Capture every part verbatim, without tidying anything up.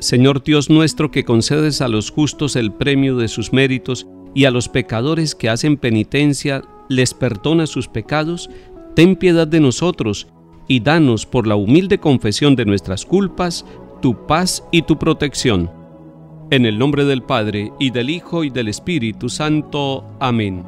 Señor Dios nuestro, que concedes a los justos el premio de sus méritos y a los pecadores que hacen penitencia les perdona sus pecados, ten piedad de nosotros y danos por la humilde confesión de nuestras culpas, tu paz y tu protección. En el nombre del Padre, y del Hijo, y del Espíritu Santo. Amén.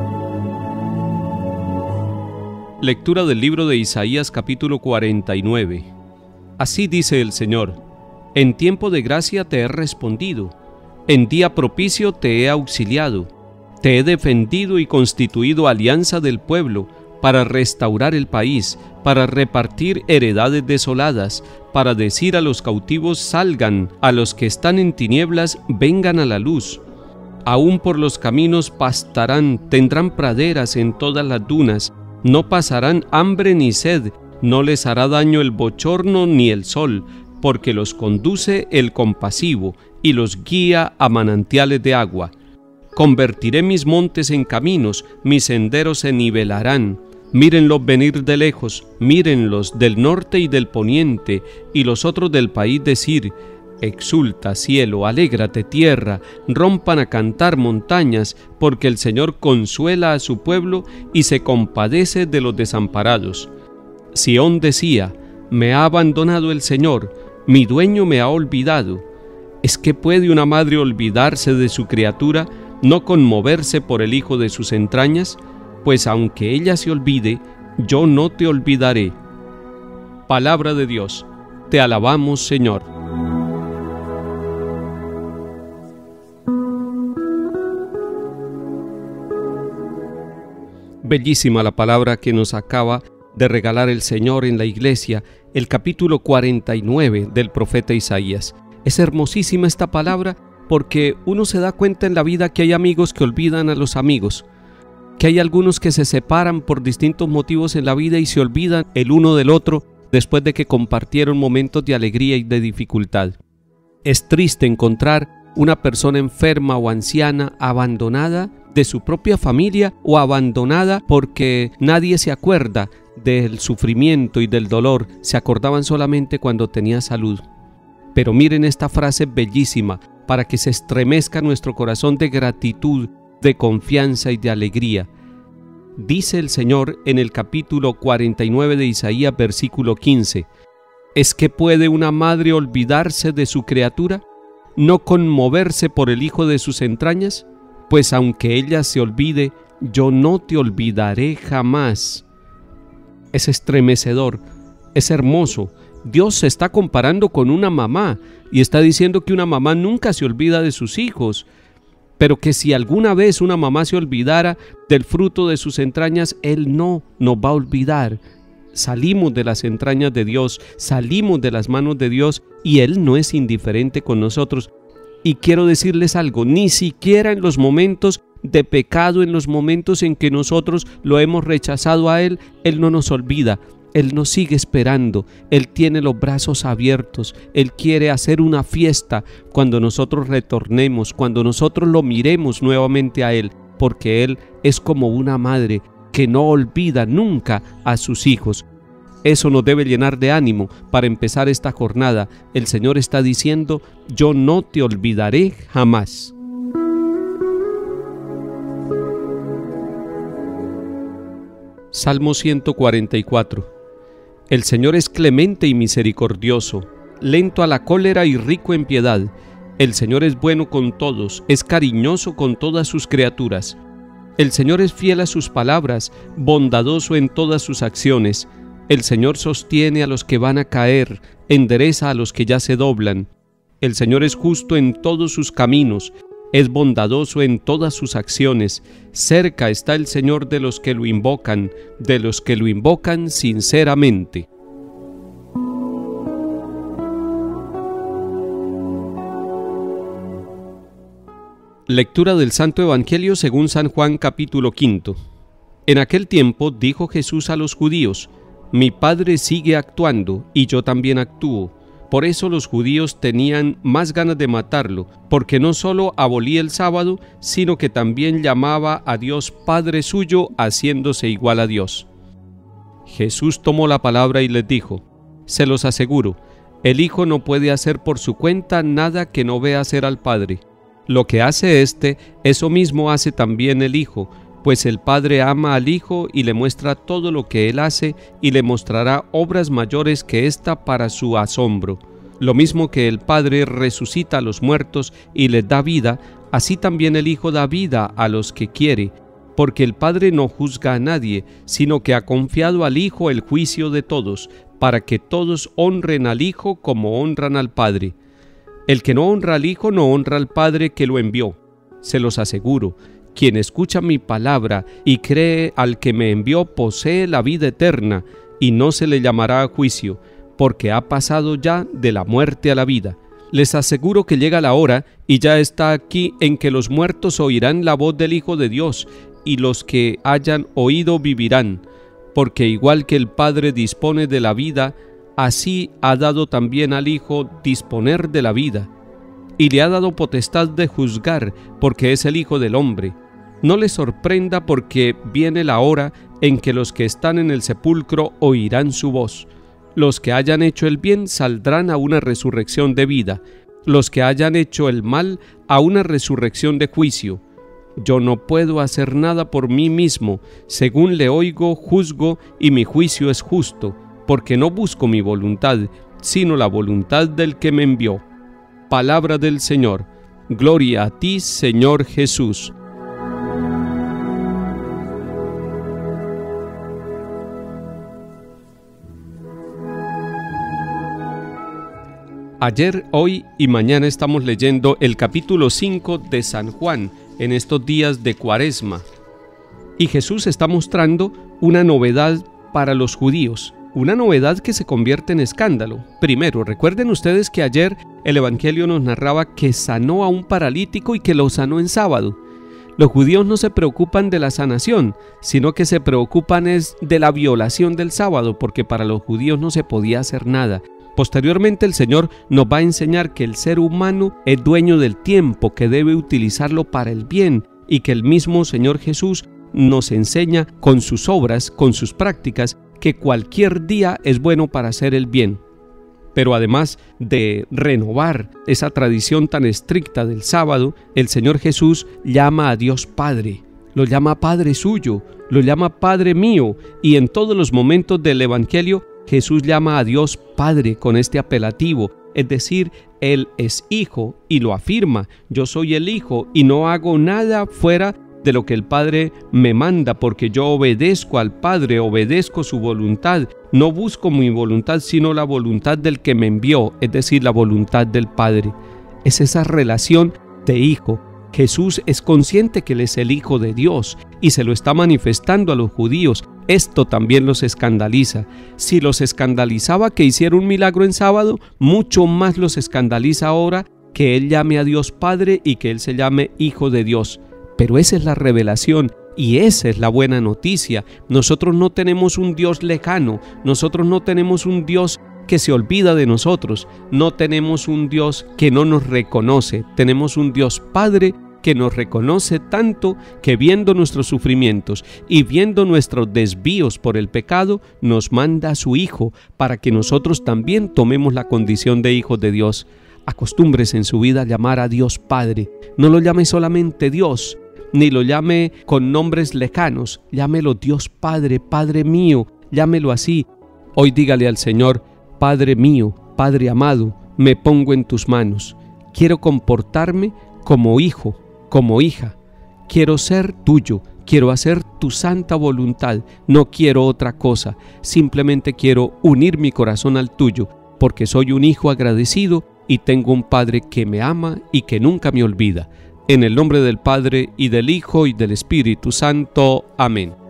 Lectura del libro de Isaías capítulo cuarenta y nueve. Así dice el Señor: en tiempo de gracia te he respondido, en día propicio te he auxiliado, te he defendido y constituido alianza del pueblo, para restaurar el país, para repartir heredades desoladas, para decir a los cautivos salgan, a los que están en tinieblas vengan a la luz. Aún por los caminos pastarán, tendrán praderas en todas las dunas, no pasarán hambre ni sed, no les hará daño el bochorno ni el sol, porque los conduce el compasivo y los guía a manantiales de agua. Convertiré mis montes en caminos, mis senderos se nivelarán. Mírenlos venir de lejos, mírenlos del norte y del poniente, y los otros del país decir: exulta cielo, alégrate tierra, rompan a cantar montañas, porque el Señor consuela a su pueblo y se compadece de los desamparados. Sión decía: me ha abandonado el Señor, mi dueño me ha olvidado. ¿Es que puede una madre olvidarse de su criatura, no conmoverse por el hijo de sus entrañas? Pues aunque ella se olvide, yo no te olvidaré. Palabra de Dios. Te alabamos, Señor. Bellísima la palabra que nos acaba de regalar el Señor en la iglesia, el capítulo cuarenta y nueve del profeta Isaías. Es hermosísima esta palabra porque uno se da cuenta en la vida que hay amigos que olvidan a los amigos, que hay algunos que se separan por distintos motivos en la vida y se olvidan el uno del otro después de que compartieron momentos de alegría y de dificultad. Es triste encontrar una persona enferma o anciana abandonada de su propia familia o abandonada porque nadie se acuerda del sufrimiento y del dolor, se acordaban solamente cuando tenía salud. Pero miren esta frase bellísima para que se estremezca nuestro corazón de gratitud, de confianza y de alegría. Dice el Señor en el capítulo cuarenta y nueve de Isaías, versículo quince: ¿es que puede una madre olvidarse de su criatura, no conmoverse por el hijo de sus entrañas? Pues aunque ella se olvide, yo no te olvidaré jamás. Es estremecedor, es hermoso. Dios se está comparando con una mamá y está diciendo que una mamá nunca se olvida de sus hijos, pero que si alguna vez una mamá se olvidara del fruto de sus entrañas, Él no nos va a olvidar. Salimos de las entrañas de Dios, salimos de las manos de Dios y Él no es indiferente con nosotros. Y quiero decirles algo, ni siquiera en los momentos de pecado, en los momentos en que nosotros lo hemos rechazado a Él, Él no nos olvida. Él nos sigue esperando, Él tiene los brazos abiertos, Él quiere hacer una fiesta cuando nosotros retornemos, cuando nosotros lo miremos nuevamente a Él, porque Él es como una madre que no olvida nunca a sus hijos. Eso nos debe llenar de ánimo para empezar esta jornada. El Señor está diciendo: yo no te olvidaré jamás. Salmo ciento cuarenta y cuatro. El Señor es clemente y misericordioso, lento a la cólera y rico en piedad. El Señor es bueno con todos, es cariñoso con todas sus criaturas. El Señor es fiel a sus palabras, bondadoso en todas sus acciones. El Señor sostiene a los que van a caer, endereza a los que ya se doblan. El Señor es justo en todos sus caminos, es bondadoso en todas sus acciones. Cerca está el Señor de los que lo invocan, de los que lo invocan sinceramente. Lectura del Santo Evangelio según San Juan capítulo quinto. En aquel tiempo dijo Jesús a los judíos: mi Padre sigue actuando y yo también actúo. Por eso los judíos tenían más ganas de matarlo, porque no solo abolía el sábado, sino que también llamaba a Dios Padre suyo, haciéndose igual a Dios. Jesús tomó la palabra y les dijo: se los aseguro, El Hijo no puede hacer por su cuenta nada que no vea hacer al Padre. Lo que hace éste, eso mismo hace también el Hijo, pues el Padre ama al Hijo y le muestra todo lo que Él hace y le mostrará obras mayores que ésta para su asombro. Lo mismo que el Padre resucita a los muertos y les da vida, así también el Hijo da vida a los que quiere, porque el Padre no juzga a nadie, sino que ha confiado al Hijo el juicio de todos, para que todos honren al Hijo como honran al Padre. El que no honra al Hijo no honra al Padre que lo envió. Se los aseguro, quien escucha mi palabra y cree al que me envió posee la vida eterna, y no se le llamará a juicio, porque ha pasado ya de la muerte a la vida. Les aseguro que llega la hora, y ya está aquí, en que los muertos oirán la voz del Hijo de Dios, y los que hayan oído vivirán, porque igual que el Padre dispone de la vida, así ha dado también al Hijo disponer de la vida, y le ha dado potestad de juzgar, porque es el Hijo del hombre. No les sorprenda, porque viene la hora en que los que están en el sepulcro oirán su voz. Los que hayan hecho el bien saldrán a una resurrección de vida, los que hayan hecho el mal a una resurrección de juicio. Yo no puedo hacer nada por mí mismo, según le oigo, juzgo, y mi juicio es justo, porque no busco mi voluntad, sino la voluntad del que me envió. Palabra del Señor. Gloria a ti, Señor Jesús. Ayer, hoy y mañana estamos leyendo el capítulo cinco de San Juan en estos días de Cuaresma. Y Jesús está mostrando una novedad para los judíos, una novedad que se convierte en escándalo. Primero, recuerden ustedes que ayer el Evangelio nos narraba que sanó a un paralítico y que lo sanó en sábado. Los judíos no se preocupan de la sanación, sino que se preocupan es de la violación del sábado, porque para los judíos no se podía hacer nada. Posteriormente el Señor nos va a enseñar que el ser humano es dueño del tiempo, que debe utilizarlo para el bien, y que el mismo Señor Jesús nos enseña con sus obras, con sus prácticas, que cualquier día es bueno para hacer el bien. Pero además de renovar esa tradición tan estricta del sábado, el Señor Jesús llama a Dios Padre, lo llama Padre suyo, lo llama Padre mío, y en todos los momentos del Evangelio Jesús llama a Dios Padre con este apelativo, es decir, Él es Hijo y lo afirma: yo soy el Hijo y no hago nada fuera de lo que el Padre me manda, porque yo obedezco al Padre, obedezco su voluntad, no busco mi voluntad sino la voluntad del que me envió, es decir, la voluntad del Padre. Es esa relación de hijo. Jesús es consciente que Él es el Hijo de Dios y se lo está manifestando a los judíos. Esto también los escandaliza. Si los escandalizaba que hiciera un milagro en sábado, mucho más los escandaliza ahora que Él llame a Dios Padre y que Él se llame Hijo de Dios. Pero esa es la revelación y esa es la buena noticia. Nosotros no tenemos un Dios lejano, nosotros no tenemos un Dios que se olvida de nosotros, no tenemos un Dios que no nos reconoce, tenemos un Dios Padre que nos reconoce tanto que viendo nuestros sufrimientos y viendo nuestros desvíos por el pecado, nos manda a su Hijo para que nosotros también tomemos la condición de hijos de Dios. Acostúmbrese en su vida a llamar a Dios Padre. No lo llame solamente Dios, ni lo llame con nombres lejanos. Llámelo Dios Padre, Padre mío, llámelo así. Hoy dígale al Señor: Padre mío, Padre amado, me pongo en tus manos. Quiero comportarme como hijo, como hija. Quiero ser tuyo, quiero hacer tu santa voluntad. No quiero otra cosa, simplemente quiero unir mi corazón al tuyo, porque soy un hijo agradecido y tengo un Padre que me ama y que nunca me olvida. En el nombre del Padre, y del Hijo, y del Espíritu Santo. Amén.